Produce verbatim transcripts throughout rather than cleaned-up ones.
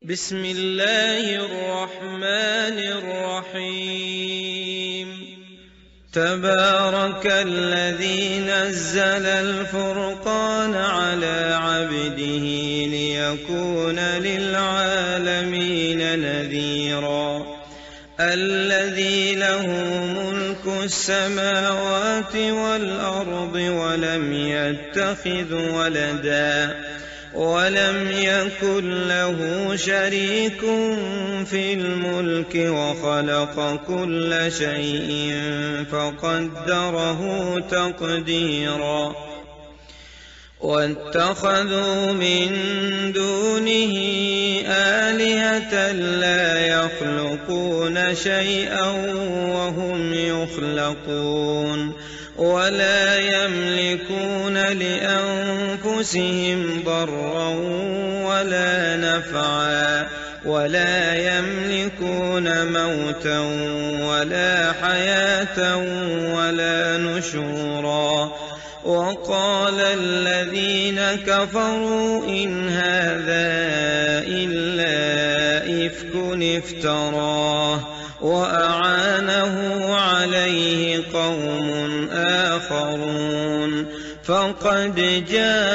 بسم الله الرحمن الرحيم تبارك الذي نزل الفرقان على عبده ليكون للعالمين نذيرا الذي له ملك السماوات والأرض ولم يتخذ ولدا ولم يكن له شريك في الملك وخلق كل شيء فقدره تقديرا واتخذوا من دونه آلهة لا يخلقون شيئا وهم يخلقون ولا يملكون لأنفسهم ضرا ولا نفعا ولا يملكون موتا ولا حياة ولا نشورا وقال الذين كفروا إن هذا إلا إفك افتراه وأعانه عليه قوم آخرون فقد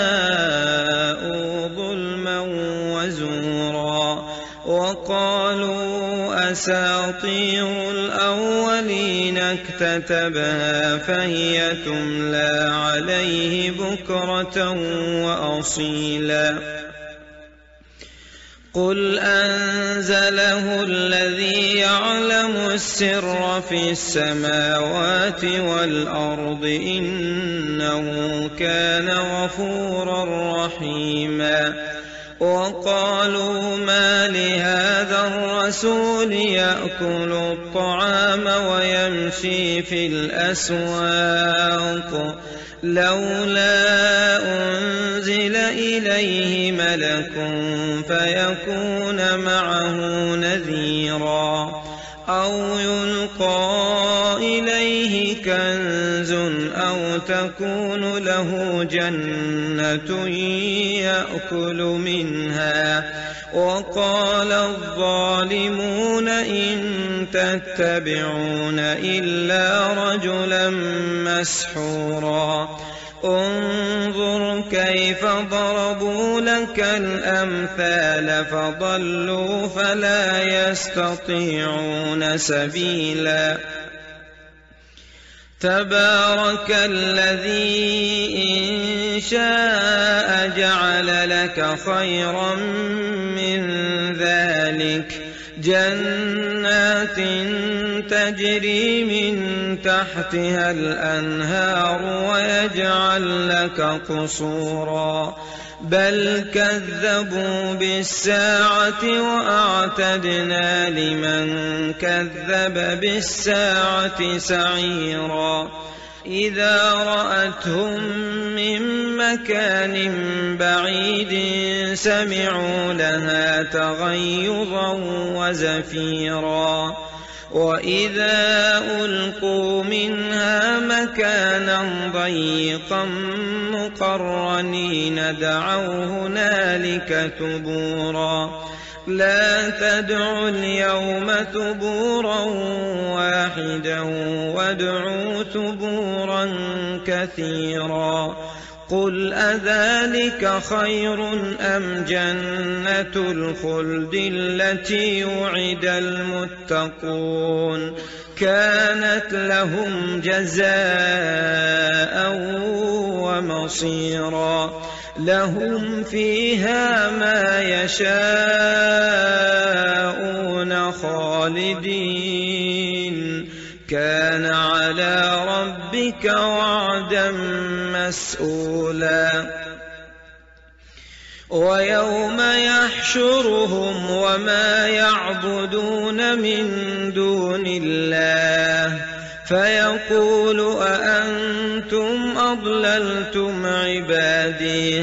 جاءوا ظلما وزورا وقالوا أساطير الأولين اكتتبها فهي تملى عليه بكرة وأصيلا قل أنزله الذي يعلم السر في السماوات والأرض إنه كان غفورا رحيما وقالوا ما لهذا الرسول يأكل الطعام ويمشي في الأسواق لولا أنزل إليه ملك فيكون معه نذيرا أو يلقى إليه كنز أو تكون له جنة يأكل منها وقال الظالمون إن تتبعون إلا رجلا مسحورا انظر كيف ضربوا لك الأمثال فضلوا فلا يستطيعون سبيلا تبارك الذي إن شاء جعل لك خيرا من ذلك جنات تجري من تحتها الأنهار ويجعل لك قصورا بل كذبوا بالساعة وأعتدنا لمن كذب بالساعة سعيرا إذا رأتهم من مكان بعيد سمعوا لها تغيظا وزفيرا وإذا ألقوا منها مكانا ضيقا مقرنين دعوا هنالك ثبورا لا تدعوا اليوم ثبورا واحدا وادعوا ثبورا كثيرا قل أذلك خير أم جنة الخلد التي وعد المتقون كانت لهم جزاء ومصيرا لهم فيها ما يشاءون خالدين كان على ربك وعدا مسئولا ويوم يحشرهم وما يعبدون من دون الله فيقول أأنتم أضللتم عبادي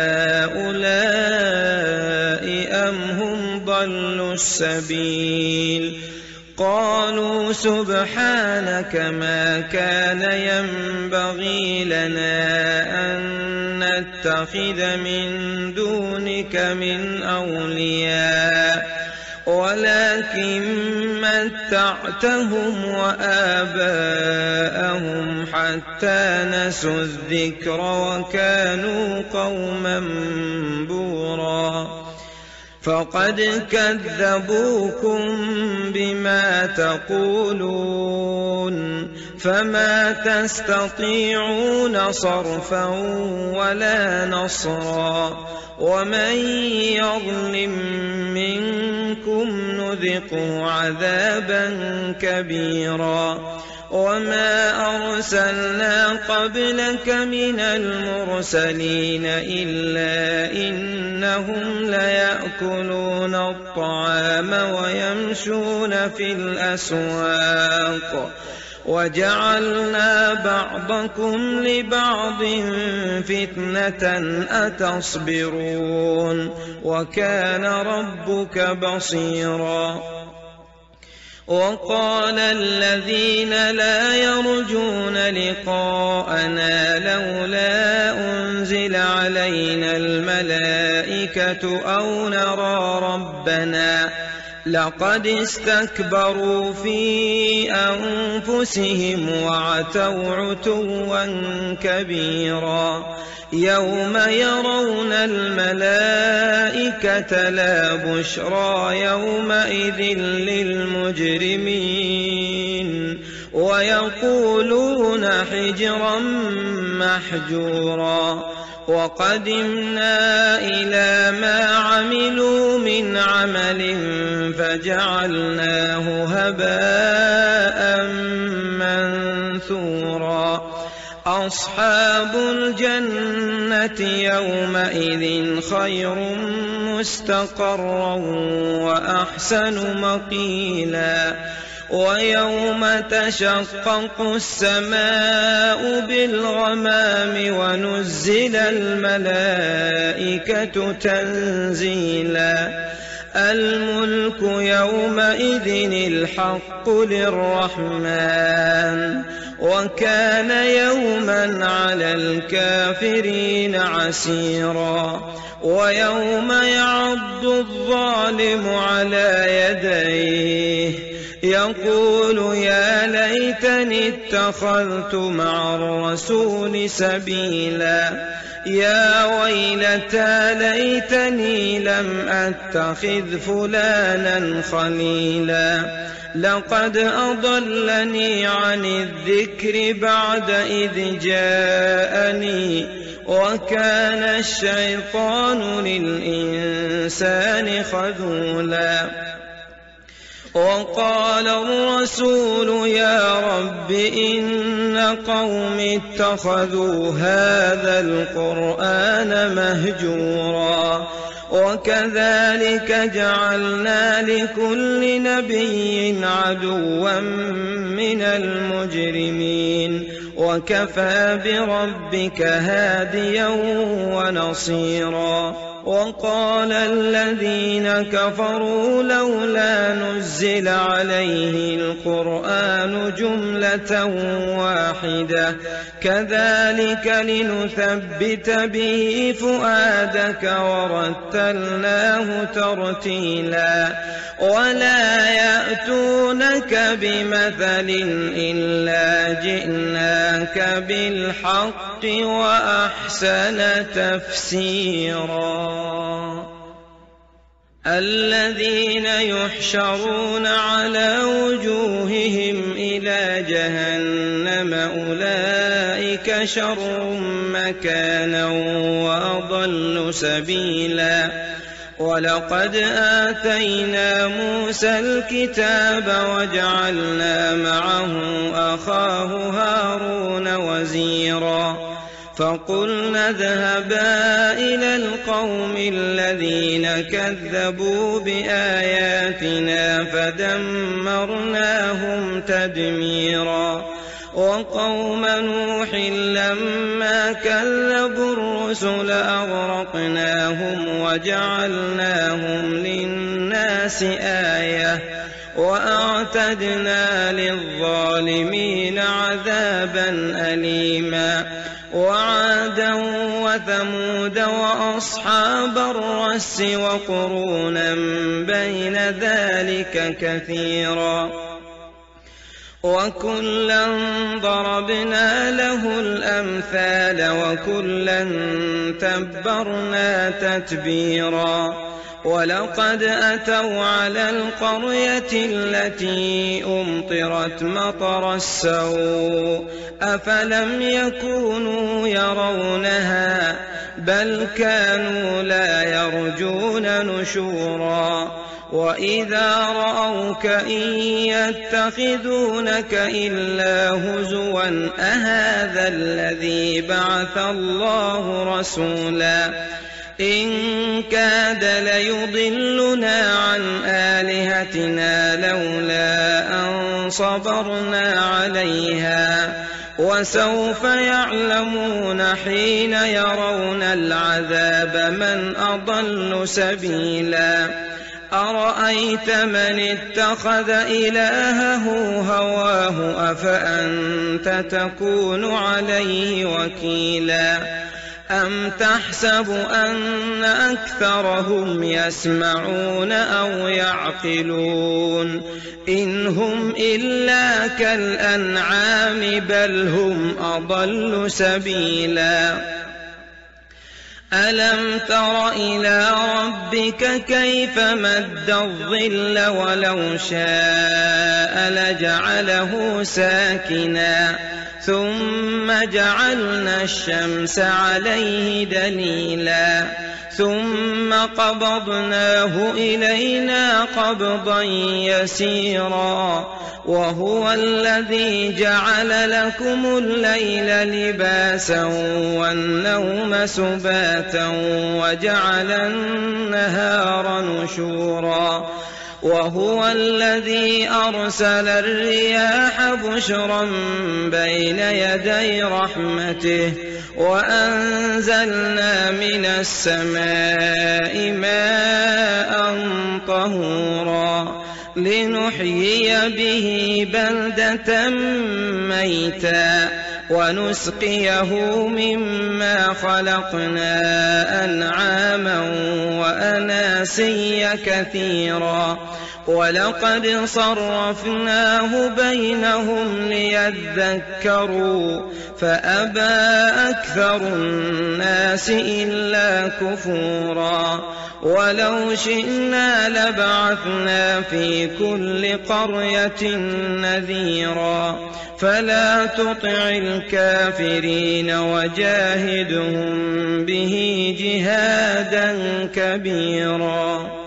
هؤلاء أم هم ضلوا السبيل قالوا سبحانك ما كان ينبغي لنا أن نتخذ من دونك من أولياء ولكن متعتهم وآباءهم حتى نسوا الذكر وكانوا قوما بورا فقد كذبوكم بما تقولون فما تستطيعون صرفا ولا نصرا ومن يظلم منكم نذقه عذابا كبيرا وما أرسلنا قبلك من المرسلين إلا إنهم ليأكلون الطعام ويمشون في الأسواق وجعلنا بعضكم لبعض فتنة أتصبرون وكان ربك بصيرا وقال الذين لا يرجون لقاءنا لولا أنزل علينا الملائكة أو نرى ربنا لقد استكبروا في أنفسهم وعتوا عتوا كبيرا يوم يرون الملائكة لا بشرى يومئذ للمجرمين ويقولون حجرا محجورا وقدمنا إلى ما عملوا من عمل فجعلناه هباء منثورا أصحاب الجنة يومئذ خير مستقرا وأحسن مقيلا ويوم تشقق السماء بالغمام ونزل الملائكة تنزيلا الملك يومئذ الحق للرحمن وكان يوما على الكافرين عسيرا ويوم يعض الظالم على يديه يقول يا ليتني اتخذت مع الرسول سبيلا يا ويلتى ليتني لم أتخذ فلانا خليلا لقد أضلني عن الذكر بعد إذ جاءني وكان الشيطان للإنسان خذولا وقال الرسول يا رب إن قوم اتخذوا هذا القرآن مهجورا وكذلك جعلنا لكل نبي عدوا من المجرمين وكفى بربك هاديا ونصيرا وقال الذين كفروا لولا نزل عليه القرآن جملة واحدة كذلك لنثبت به فؤادك ورتلناه ترتيلا ولا يأتونك بمثل إلا جئناك بالحق وأحسن تفسيرا الذين يحشرون على وجوههم إلى جهنم أولئك شر مكانا وأضل سبيلا ولقد آتينا موسى الكتاب وجعلنا معه أخاه هارون وزيرا فقلنا اذهبا إلى القوم الذين كذبوا بآياتنا فدمرناهم تدميرا وقوم نوح لما كذبوا الرسل أغرقناهم وجعلناهم للناس آية وأعتدنا للظالمين عذابا أليما وعادا وثمود وأصحاب الرس وقرونا بين ذلك كثيرا وكلا ضربنا له الأمثال وكلا تبرنا تتبيرا ولقد أتوا على القرية التي أمطرت مطر السوء أفلم يكونوا يرونها بل كانوا لا يرجون نشورا وإذا رأوك إن يتخذونك إلا هزوا أهذا الذي بعث الله رسولا إن كاد ليضلنا عن آلهتنا لولا أن صبرنا عليها وسوف يعلمون حين يرون العذاب من أضل سبيلا أرأيت من اتخذ إلهه هواه أفأنت تكون عليه وكيلا أم تحسب أن أكثرهم يسمعون أو يعقلون إن هم إلا كالأنعام بل هم أضل سبيلا ألم تر إلى ربك كيف مد الظل ولو شاء لجعله ساكنا ثم جعلنا الشمس عليه دليلا ثم قبضناه إلينا قبضا يسيرا وهو الذي جعل لكم الليل لباسا والنوم سباتا وجعل النهار نشورا وهو الذي أرسل الرياح بشرا بين يدي رحمته وأنزلنا من السماء ماء طهورا لنحيي به بلدة ميتا ونسقيه مما خلقنا أنعاما وأناسيا كثيرا ولقد صرفناه بينهم ليذكروا فأبى أكثر الناس إلا كفورا ولو شئنا لبعثنا في كل قرية نذيرا فلا تطع الكافرين وجاهدهم به جهادا كبيرا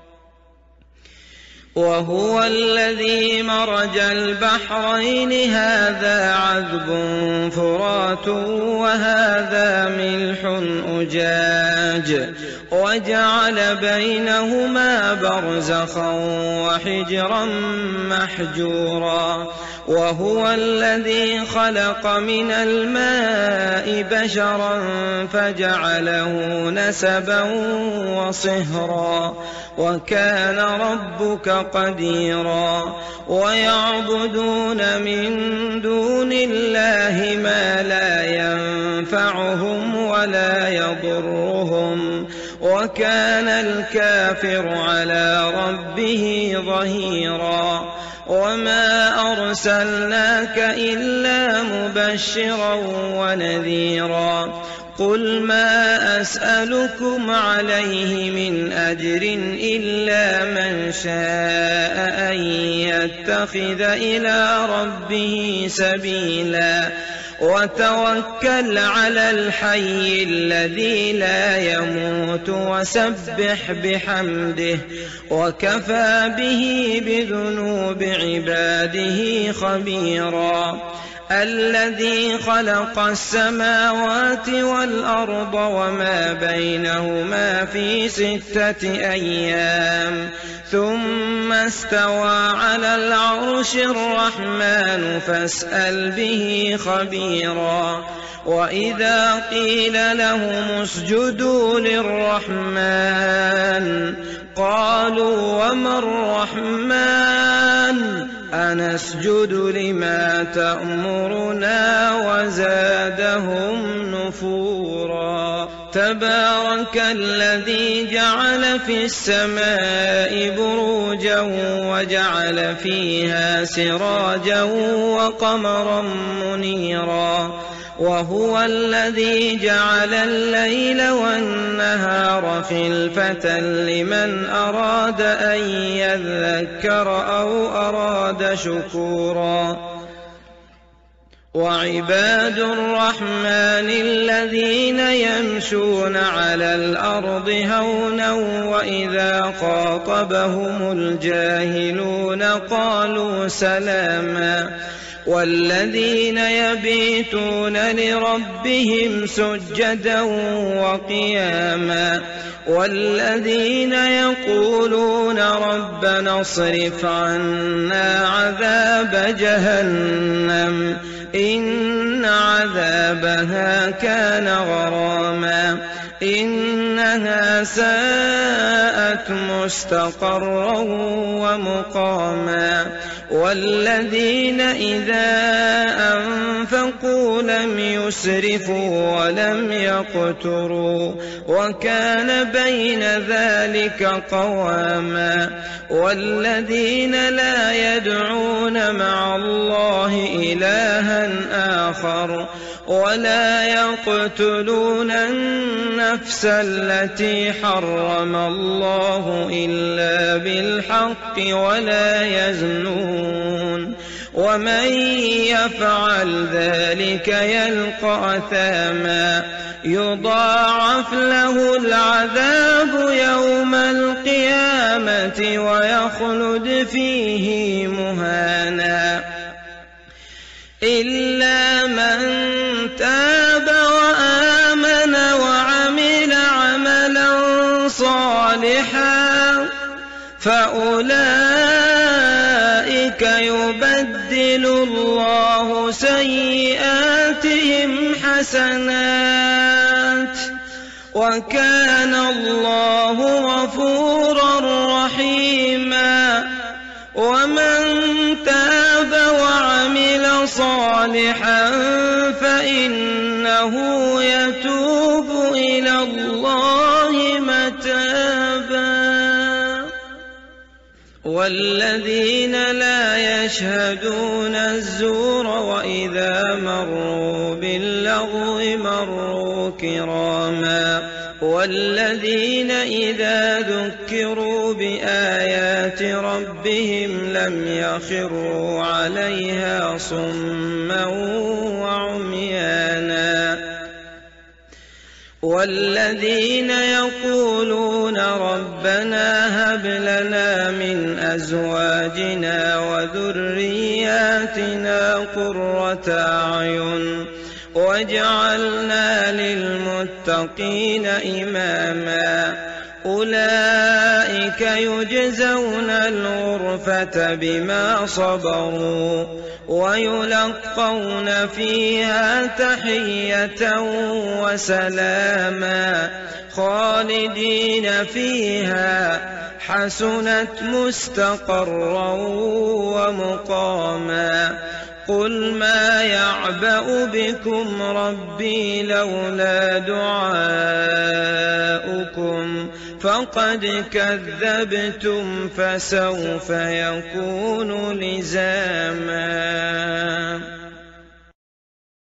وهو الذي مرج البحرين هذا عذب فرات وهذا ملح أجاج وجعل بينهما برزخا وحجرا محجورا وهو الذي خلق من الماء بشرا فجعله نسبا وصهرا وكان ربك قديرا ويعبدون من دون الله ما لا ينفعهم ولا يضرهم وكان الكافر على ربه ظهيرا وما أرسلناك إلا مبشرا ونذيرا قل ما أسألكم عليه من أجر إلا من شاء أن يتخذ إلى ربه سبيلا وتوكل على الحي الذي لا يموت وسبح بحمده وكفى به بذنوب عباده خبيرا الذي خلق السماوات والأرض وما بينهما في ستة أيام ثم استوى على العرش الرحمن فاسأل به خبيرا وإذا قيل لهم اسجدوا للرحمن قالوا وما الرحمن أنسجد لما تأمرنا وزادهم نفورا تبارك الذي جعل في السماء بروجا وجعل فيها سراجا وقمرا منيرا وهو الذي جعل الليل والنهار خلفة لمن أراد أن يذكر أو أراد شكورا وعباد الرحمن الذين يمشون على الأرض هونا وإذا خاطبهم الجاهلون قالوا سلاما والذين يبيتون لربهم سجدا وقياما والذين يقولون ربنا اصرف عنا عذاب جهنم إن عذابها كان غراما إنها ساءت مستقرا ومقاما والذين إذا أنفقوا لم يسرفوا ولم يقتروا وكان بين ذلك قواما والذين لا يدعون مع الله إلها آخر ولا يقتلون النفس التي حرم الله إلا بالحق ولا يزنون ومن يفعل ذلك يلقى أثاما يضاعف له العذاب يوم القيامة ويخلد فيه مهانا إلا من تاب وآمن وعمل عملا صالحا فأولئك يبدل الله سيئاتهم حسنات وكان الله غفورا رحيما ومن تاب وعمل صالحا فإنه يتوب إلى الله متابا والذين لا يشهدون الزور وإذا مروا باللغو مروا كراما والذين إذا ذكروا بآيات ربهم لم يخروا عليها صما وعميانا والذين يقولون ربنا هب لنا من أزواجنا وذرياتنا قرة أعين واجعلنا للمتقين إماما أولئك يجزون الغرفة بما صبروا ويلقون فيها تحية وسلاما خالدين فيها حسنت مستقرا ومقاما قل ما يعبأ بكم ربي لولا دعاؤكم فقد كذبتم فسوف يكون لزاما.